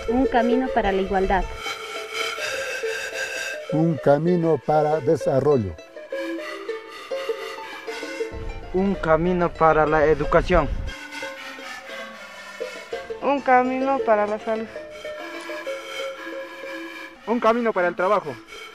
Un camino para la igualdad. Un camino para desarrollo. Un camino para la educación. Un camino para la salud. Un camino para el trabajo.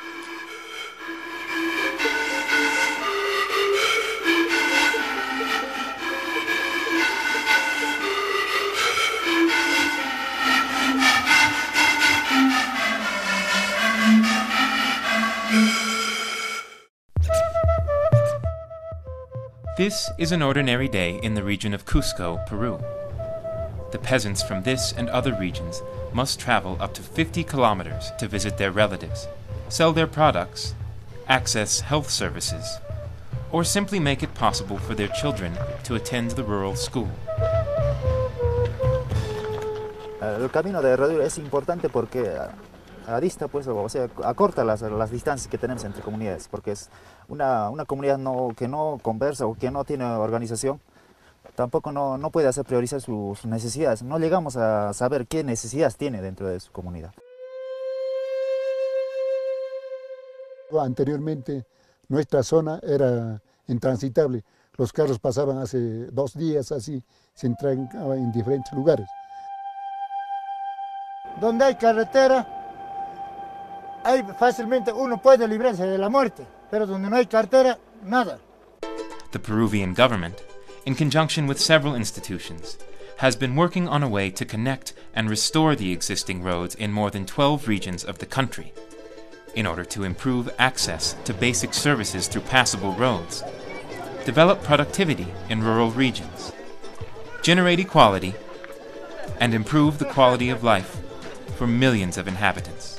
This is an ordinary day in the region of Cusco, Peru. The peasants from this and other regions must travel up to 50 kilometers to visit their relatives, sell their products, access health services, or simply make it possible for their children to attend the rural school. El camino de herradura es importante porque adista, pues, o sea, acorta las distancias que tenemos entre comunidades, porque es una comunidad que no conversa o que no tiene organización, tampoco no puede hacer priorizar sus necesidades. No llegamos a saber qué necesidades tiene dentro de su comunidad. Anteriormente nuestra zona era intransitable. Los carros pasaban hace 2 días así, se entraban en diferentes lugares. Donde hay carretera, ahí fácilmente uno puede librarse de la muerte, pero donde no hay carretera, nada. The Peruvian government, in conjunction with several institutions, has been working on a way to connect and restore the existing roads in more than 12 regions of the country, in order to improve access to basic services through passable roads, develop productivity in rural regions, generate equality, and improve the quality of life for millions of inhabitants.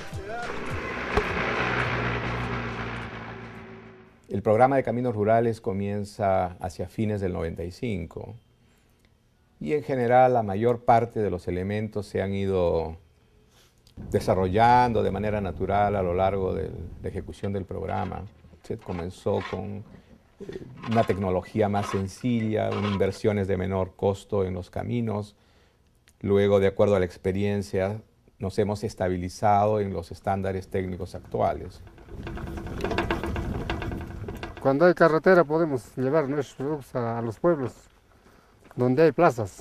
El programa de Caminos Rurales comienza hacia fines del 95 y en general la mayor parte de los elementos se han ido desarrollando de manera natural a lo largo de la ejecución del programa. Se comenzó con una tecnología más sencilla, inversiones de menor costo en los caminos. Luego, de acuerdo a la experiencia, nos hemos estabilizado en los estándares técnicos actuales. Cuando hay carretera podemos llevar nuestros productos a los pueblos donde hay plazas.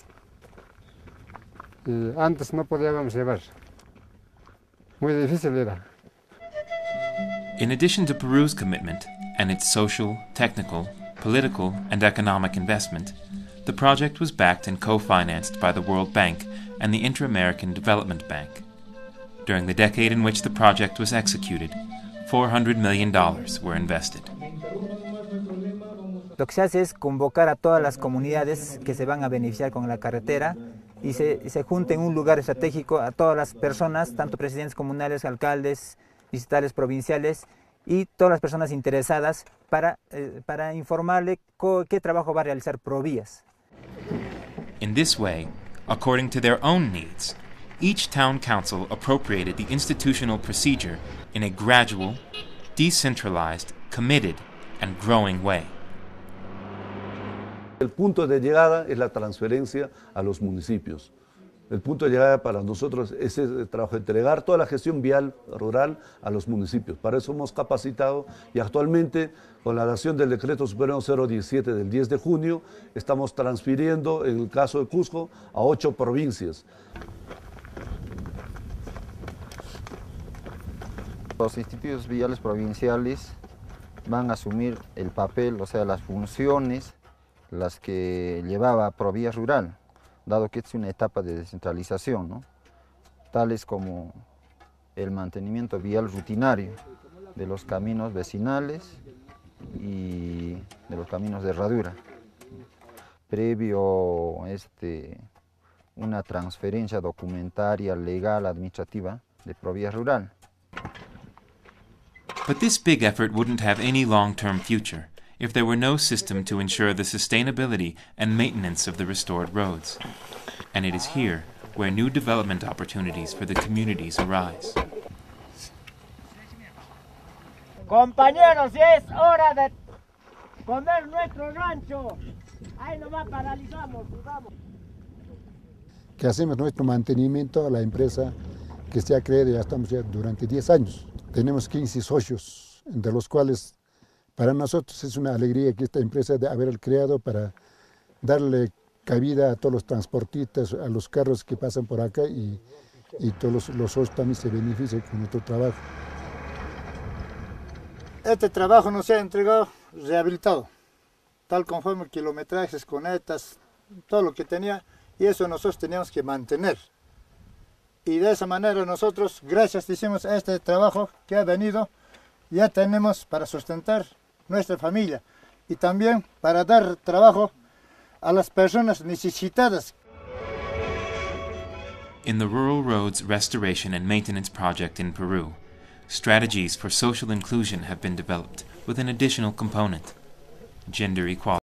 Y antes no podíamos llevar. Muy difícil era. In addition to Peru's commitment and its social, technical, political, and economic investment, the project was backed and co-financed by the World Bank and the Inter-American Development Bank. During the decade in which the project was executed, $400 million were invested. Lo que se hace es convocar a todas las comunidades que se van a beneficiar con la carretera y se junten en un lugar estratégico a todas las personas, tanto presidentes comunales, alcaldes, distritales, provinciales y todas las personas interesadas para informarle qué trabajo va a realizar Provías. In this way, according to their own needs, each town council appropriated the institutional procedure in a gradual, decentralized, committed, and growing way. El punto de llegada es la transferencia a los municipios. El punto de llegada para nosotros es ese trabajo, entregar toda la gestión vial rural a los municipios. Para eso hemos capacitado y actualmente, con la dación del decreto supremo 017 del 10 de junio, estamos transfiriendo, en el caso de Cusco, a 8 provincias. Los institutos viales provinciales van a asumir el papel, o sea, las funciones, las que llevaba Provías Rural, dado que es una etapa de descentralización, ¿no? Tales como el mantenimiento vial rutinario de los caminos vecinales y de los caminos de herradura, previo una transferencia documentaria, legal, administrativa de Provías Rural. But this big effort wouldn't have any long-term future if there were no system to ensure the sustainability and maintenance of the restored roads. And it is here where new development opportunities for the communities arise. Compañeros, ya es hora de comer nuestro rancho. Ahí nomás paralizamos, jugamos. Que hacemos nuestro mantenimiento a la empresa que se ha creado, ya estamos ya durante 10 años. Tenemos 15 socios, de los cuales para nosotros es una alegría que esta empresa de haber creado para darle cabida a todos los transportistas, a los carros que pasan por acá y todos los socios también se benefician con nuestro trabajo. Este trabajo nos ha entregado rehabilitado, tal conforme kilometrajes, conetas, todo lo que tenía, y eso nosotros teníamos que mantener. Y de esa manera nosotros, gracias hicimos a este trabajo que ha venido, ya tenemos para sustentar nuestra familia y también para dar trabajo a las personas necesitadas. In the Rural Roads Restoration and Maintenance Project in Peru, strategies for social inclusion have been developed with an additional component: gender equality.